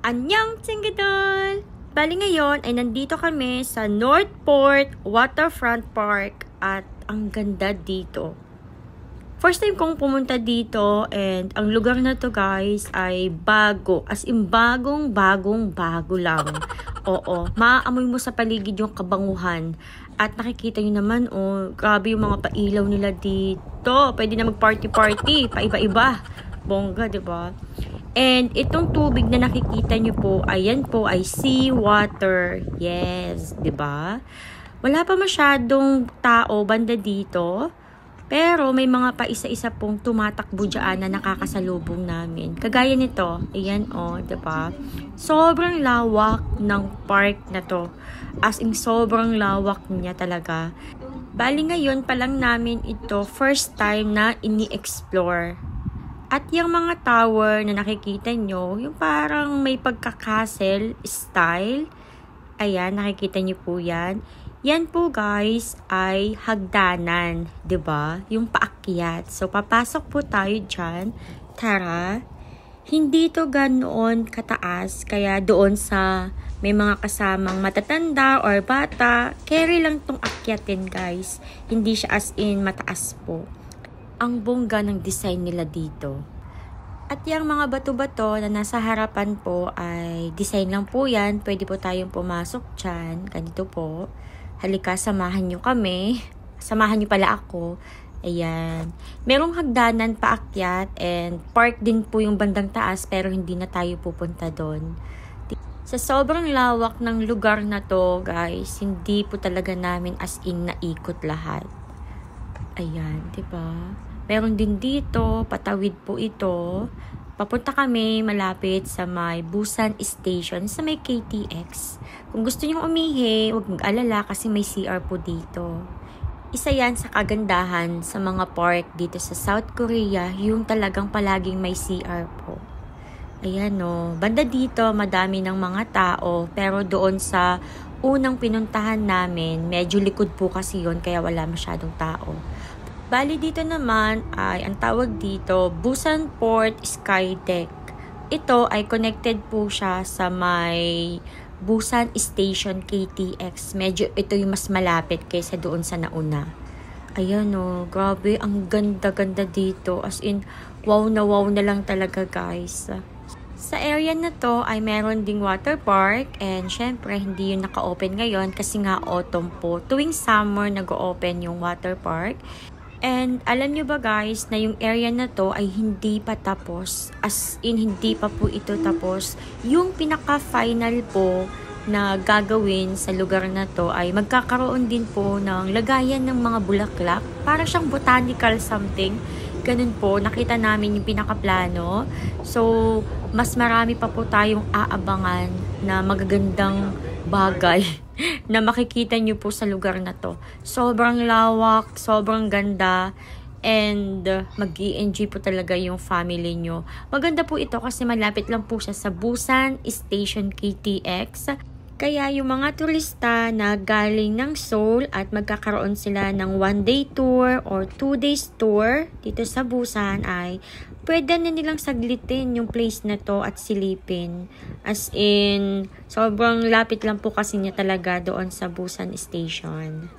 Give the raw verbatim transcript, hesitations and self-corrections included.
Annyeong Tsingadol! Bali ngayon ay nandito kami sa Northport Waterfront Park at ang ganda dito. First time kong pumunta dito and ang lugar na to guys ay bago. As in bagong bagong bago lang. Oo, maaamoy mo sa paligid yung kabanguhan. At nakikita nyo naman, oh, grabe yung mga pailaw nila dito. Pwede na mag-party-party, paiba-iba. Bongga, diba? And itong tubig na nakikita nyo po, ayan po ay sea water. Yes, 'di ba? Wala pa masyadong tao banda dito. Pero may mga paisa-isa pong tumatakbo diyan na nakakasalubong namin. Kagaya nito, ayan oh, 'di ba? Sobrang lawak ng park na 'to. As in sobrang lawak niya talaga. Bali ngayon pa lang namin ito first time na ini-explore. At yung mga tower na nakikita nyo, yung parang may pagka-castle style. Ayan, nakikita nyo po yan. Yan po guys ay hagdanan, 'di ba? Yung paakyat. So papasok po tayo diyan. Tara. Hindi to ganoon kataas, kaya doon sa may mga kasamang matatanda or bata, carry lang tong akyatin guys. Hindi siya as in mataas po. Ang bongga ng design nila dito. At yung mga bato-bato na nasa harapan po ay design lang po yan. Pwede po tayong pumasok dyan. Ganito po. Halika, samahan nyo kami. Samahan nyo pala ako. Ayan. Merong hagdanan paakyat and park din po yung bandang taas pero hindi na tayo pupunta doon. Sa sobrang lawak ng lugar na to guys, hindi po talaga namin as in naikot lahat. Ayan, diba? Meron din dito, patawid po ito. Papunta kami malapit sa may Busan Station, sa may K T X. Kung gusto nyo umihi, huwag mag-alala kasi may C R po dito. Isa yan sa kagandahan sa mga park dito sa South Korea, yung talagang palaging may C R po. Ayan o, banda dito madami ng mga tao, pero doon sa unang pinuntahan namin, medyo likod po kasi yun, kaya wala masyadong tao. Bali dito naman ay ang tawag dito Busan Port Skydeck. Ito ay connected po siya sa may Busan Station K T X. Medyo ito yung mas malapit kaysa doon sa nauna. Ayan o, grabe ang ganda-ganda dito. As in, wow na wow na lang talaga guys. Sa area na to ay meron ding water park and syempre hindi yun naka-open ngayon kasi nga autumn po. Tuwing summer nag-open yung water park. And alam nyo ba guys na yung area na to ay hindi pa tapos. As in hindi pa po ito tapos. Yung pinaka-final po na gagawin sa lugar na to ay magkakaroon din po ng lagayan ng mga bulaklak. Para siyang botanical something. Ganun po, nakita namin yung pinaka-plano. So, mas marami pa po tayong aabangan na magagandang bagay na makikita nyo po sa lugar na to. Sobrang lawak, sobrang ganda, and mag-i-enjoy po talaga yung family nyo. Maganda po ito kasi malapit lang po siya sa Busan Station K T X. Kaya yung mga turista na galing ng Seoul at magkakaroon sila ng one day tour or two days tour dito sa Busan ay pwede na nilang saglitin yung place na to at silipin. As in, sobrang lapit lang po kasi niya talaga doon sa Busan Station.